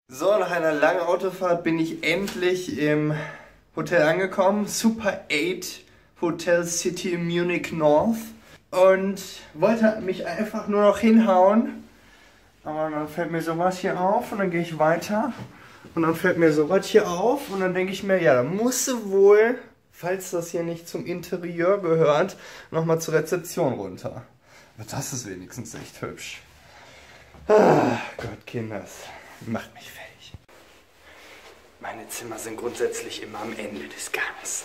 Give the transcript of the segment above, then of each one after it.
So, nach einer langen Autofahrt bin ich endlich im Hotel angekommen. Super 8 Hotel City Munich North. Und wollte mich einfach nur noch hinhauen. Aber dann fällt mir sowas hier auf und dann gehe ich weiter. Und dann fällt mir sowas hier auf und dann denke ich mir, ja, da musst du wohl, falls das hier nicht zum Interieur gehört, nochmal zur Rezeption runter. Aber das ist wenigstens echt hübsch. Ah, Gott, Kinders, macht mich fertig. Meine Zimmer sind grundsätzlich immer am Ende des Ganges.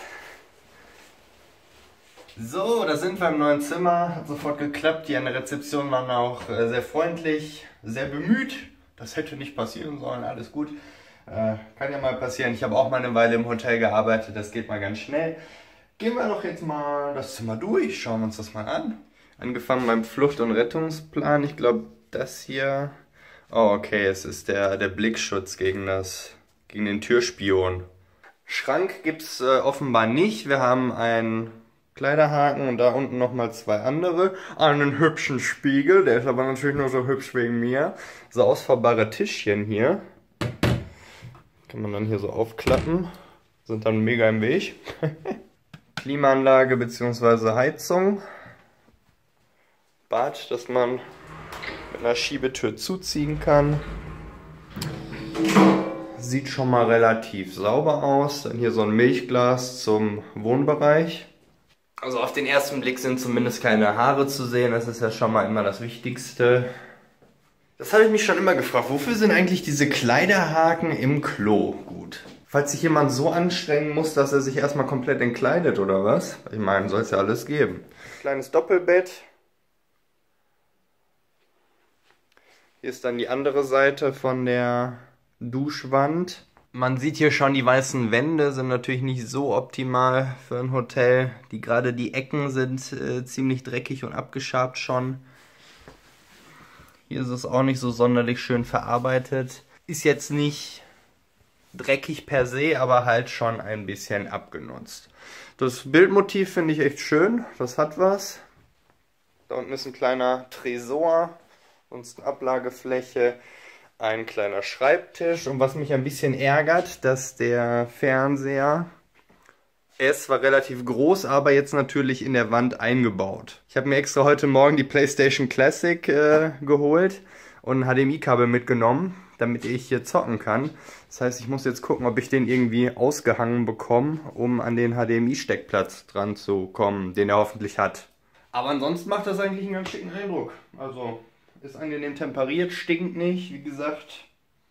So, da sind wir im neuen Zimmer. Hat sofort geklappt. Die an der Rezeption waren auch sehr freundlich, sehr bemüht. Das hätte nicht passieren sollen, alles gut. Kann ja mal passieren. Ich habe auch mal eine Weile im Hotel gearbeitet, das geht mal ganz schnell. Gehen wir doch jetzt mal das Zimmer durch, schauen wir uns das mal an. Angefangen beim Flucht- und Rettungsplan. Ich glaube, das hier... Oh, okay, es ist der Blickschutz gegen den Türspion. Schrank gibt es offenbar nicht. Wir haben einen Kleiderhaken und da unten nochmal zwei andere. Einen hübschen Spiegel, der ist aber natürlich nur so hübsch wegen mir. So ausfahrbare Tischchen hier. Kann man dann hier so aufklappen. Sind dann mega im Weg. Klimaanlage bzw. Heizung. Bad, das man mit einer Schiebetür zuziehen kann. Sieht schon mal relativ sauber aus. Dann hier so ein Milchglas zum Wohnbereich. Also auf den ersten Blick sind zumindest keine Haare zu sehen. Das ist ja schon mal immer das Wichtigste. Das habe ich mich schon immer gefragt. Wofür sind eigentlich diese Kleiderhaken im Klo gut? Falls sich jemand so anstrengen muss, dass er sich erstmal komplett entkleidet oder was? Ich meine, soll es ja alles geben. Kleines Doppelbett. Hier ist dann die andere Seite von der Duschwand. Man sieht hier schon, die weißen Wände sind natürlich nicht so optimal für ein Hotel. Gerade die Ecken sind ziemlich dreckig und abgeschabt schon. Hier ist es auch nicht so sonderlich schön verarbeitet. Ist jetzt nicht dreckig per se, aber halt schon ein bisschen abgenutzt. Das Bildmotiv finde ich echt schön. Das hat was. Da unten ist ein kleiner Tresor. Sonst eine Ablagefläche. Ein kleiner Schreibtisch. Und was mich ein bisschen ärgert, dass der Fernseher... Er ist zwar relativ groß, aber jetzt natürlich in der Wand eingebaut. Ich habe mir extra heute Morgen die PlayStation Classic geholt und ein HDMI-Kabel mitgenommen, damit ich hier zocken kann. Das heißt, ich muss jetzt gucken, ob ich den irgendwie ausgehangen bekomme, um an den HDMI-Steckplatz dran zu kommen, den er hoffentlich hat. Aber ansonsten macht das eigentlich einen ganz schicken Eindruck. Also ist angenehm temperiert, stinkt nicht, wie gesagt.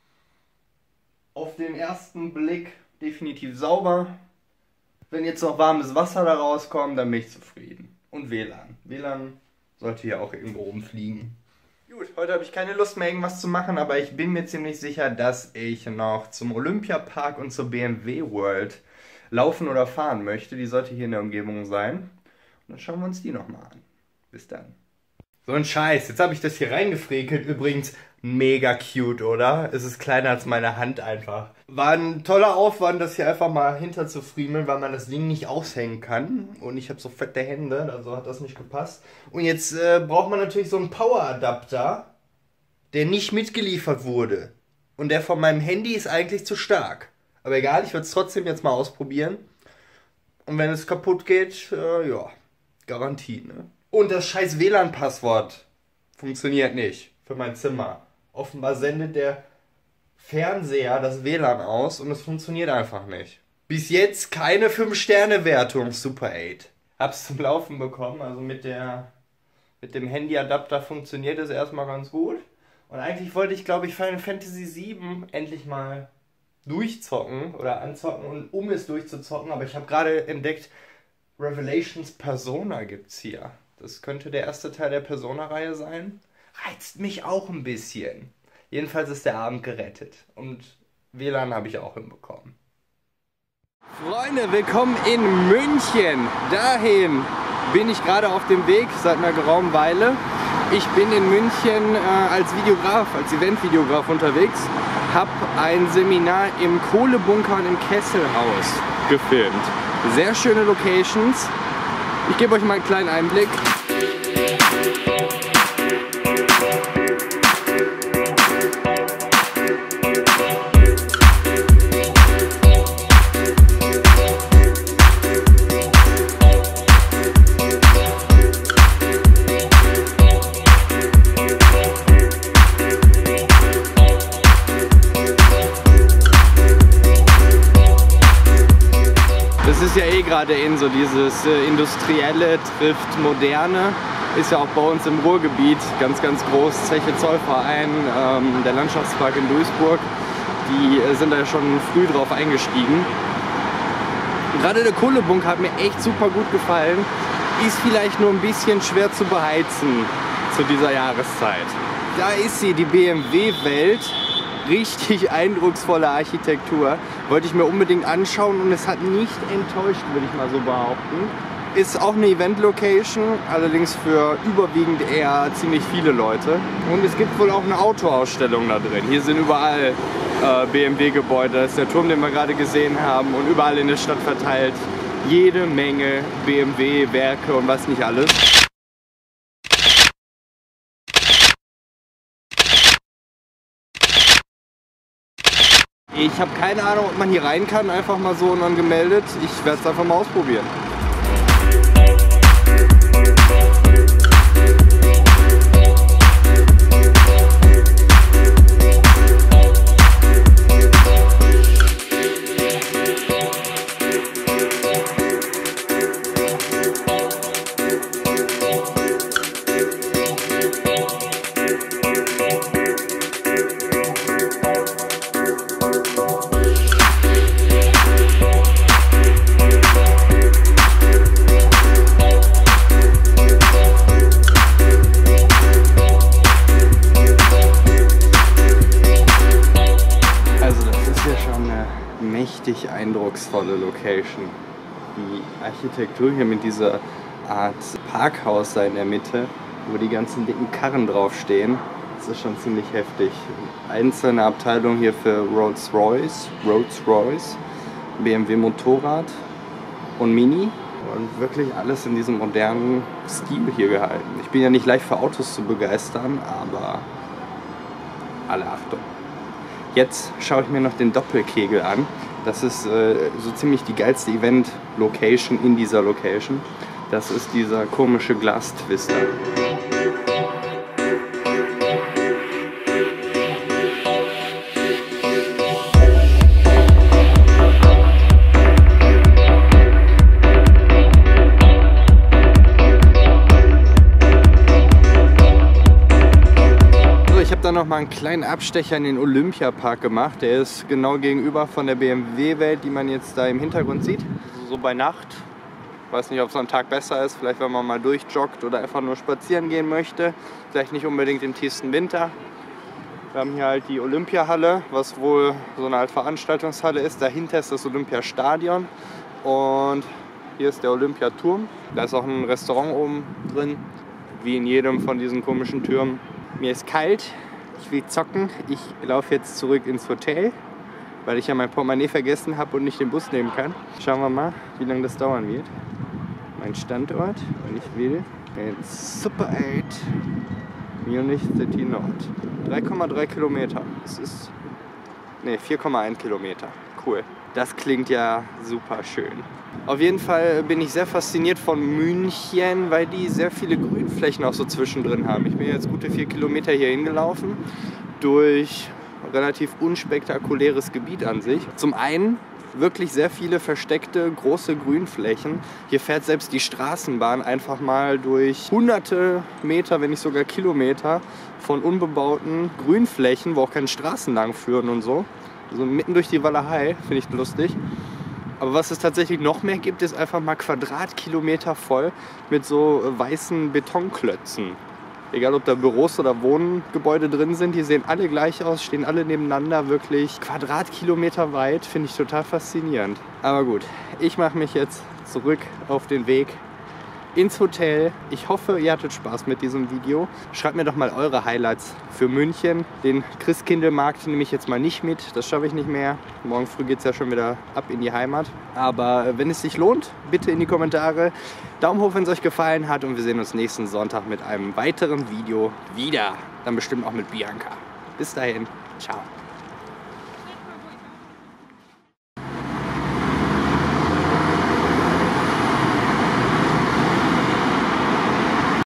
Auf den ersten Blick definitiv sauber. Wenn jetzt noch warmes Wasser da rauskommt, dann bin ich zufrieden. Und WLAN. WLAN sollte hier auch irgendwo rumfliegen. Gut, heute habe ich keine Lust mehr irgendwas zu machen, aber ich bin mir ziemlich sicher, dass ich noch zum Olympiapark und zur BMW World laufen oder fahren möchte. Die sollte hier in der Umgebung sein. Und dann schauen wir uns die nochmal an. Bis dann. So ein Scheiß, jetzt habe ich das hier reingefrickelt. Übrigens mega cute, oder? Es ist kleiner als meine Hand einfach. War ein toller Aufwand, das hier einfach mal hinter zu friemeln, weil man das Ding nicht aushängen kann. Und ich habe so fette Hände, also hat das nicht gepasst. Und jetzt braucht man natürlich so einen Power-Adapter, der nicht mitgeliefert wurde. Und der von meinem Handy ist eigentlich zu stark. Aber egal, ich würde es trotzdem jetzt mal ausprobieren. Und wenn es kaputt geht, ja, Garantie, ne? Und das scheiß WLAN-Passwort funktioniert nicht für mein Zimmer. Offenbar sendet der Fernseher das WLAN aus und es funktioniert einfach nicht. Bis jetzt keine 5-Sterne-Wertung, Super 8. Hab's zum Laufen bekommen, also mit dem Handyadapter funktioniert es erstmal ganz gut. Und eigentlich wollte ich, glaube ich, Final Fantasy 7 endlich mal durchzocken oder anzocken, und um es durchzuzocken, aber ich habe gerade entdeckt, Revelations Persona gibt's hier. Das könnte der erste Teil der Persona-Reihe sein. Reizt mich auch ein bisschen. Jedenfalls ist der Abend gerettet. Und WLAN habe ich auch hinbekommen. Freunde, willkommen in München. Dahin bin ich gerade auf dem Weg seit einer geraumen Weile. Ich bin in München als Videograf, als Eventvideograf unterwegs. Habe ein Seminar im Kohlebunker und im Kesselhaus gefilmt. Sehr schöne Locations. Ich gebe euch mal einen kleinen Einblick. ist ja eh gerade in so dieses Industrielle trifft Moderne. Ist ja auch bei uns im Ruhrgebiet ganz, ganz groß. Zeche Zollverein, der Landschaftspark in Duisburg, die sind da schon früh drauf eingestiegen. Gerade der Kohlebunker hat mir echt super gut gefallen. Ist vielleicht nur ein bisschen schwer zu beheizen zu dieser Jahreszeit. Da ist sie, die BMW-Welt. Richtig eindrucksvolle Architektur. Wollte ich mir unbedingt anschauen und es hat nicht enttäuscht, würde ich mal so behaupten. Ist auch eine Event-Location, allerdings für überwiegend eher ziemlich viele Leute. Und es gibt wohl auch eine Autoausstellung da drin. Hier sind überall BMW-Gebäude. Das ist der Turm, den wir gerade gesehen haben. Und überall in der Stadt verteilt jede Menge BMW-Werke und was nicht alles. Ich habe keine Ahnung, ob man hier rein kann, einfach mal so unangemeldet. Ich werde es einfach mal ausprobieren. Mächtig eindrucksvolle Location. Die Architektur hier mit dieser Art Parkhaus da in der Mitte, wo die ganzen dicken Karren draufstehen, das ist schon ziemlich heftig. Einzelne Abteilung hier für Rolls-Royce, BMW Motorrad und Mini und wirklich alles in diesem modernen Stil hier gehalten. Ich bin ja nicht leicht für Autos zu begeistern, aber alle Achtung. Jetzt schaue ich mir noch den Doppelkegel an. Das ist so ziemlich die geilste Event-Location in dieser Location. Das ist dieser komische Glastwister. Dann noch mal einen kleinen Abstecher in den Olympiapark gemacht. Der ist genau gegenüber von der BMW-Welt, die man jetzt da im Hintergrund sieht. So bei Nacht. Ich weiß nicht, ob es am Tag besser ist. Vielleicht, wenn man mal durchjoggt oder einfach nur spazieren gehen möchte. Vielleicht nicht unbedingt im tiefsten Winter. Wir haben hier halt die Olympiahalle, was wohl so eine Art Veranstaltungshalle ist. Dahinter ist das Olympiastadion. Und hier ist der Olympiaturm. Da ist auch ein Restaurant oben drin, wie in jedem von diesen komischen Türmen. Mir ist kalt. Ich will zocken. Ich laufe jetzt zurück ins Hotel, weil ich ja mein Portemonnaie vergessen habe und nicht den Bus nehmen kann. Schauen wir mal, wie lange das dauern wird. Mein Standort, und ich will ins Super 8 Munich City Nord. 3,3 Kilometer. Das ist 4,1 Kilometer. Cool. Das klingt ja super schön. Auf jeden Fall bin ich sehr fasziniert von München, weil die sehr viele Grünflächen auch so zwischendrin haben. Ich bin jetzt gute 4 Kilometer hier hingelaufen durch relativ unspektakuläres Gebiet an sich. Zum einen wirklich sehr viele versteckte große Grünflächen. Hier fährt selbst die Straßenbahn einfach mal durch hunderte Meter, wenn nicht sogar Kilometer von unbebauten Grünflächen, wo auch keine Straßen lang führen und so. Also mitten durch die Walachei, finde ich lustig. Aber was es tatsächlich noch mehr gibt, ist einfach mal Quadratkilometer voll mit so weißen Betonklötzen. Egal, ob da Büros oder Wohngebäude drin sind, die sehen alle gleich aus, stehen alle nebeneinander, wirklich Quadratkilometer weit, finde ich total faszinierend. Aber gut, ich mache mich jetzt zurück auf den Weg ins Hotel. Ich hoffe, ihr hattet Spaß mit diesem Video. Schreibt mir doch mal eure Highlights für München. Den Christkindlmarkt nehme ich jetzt mal nicht mit, das schaffe ich nicht mehr. Morgen früh geht es ja schon wieder ab in die Heimat. Aber wenn es sich lohnt, bitte in die Kommentare. Daumen hoch, wenn es euch gefallen hat und wir sehen uns nächsten Sonntag mit einem weiteren Video wieder. Dann bestimmt auch mit Bianca. Bis dahin, ciao.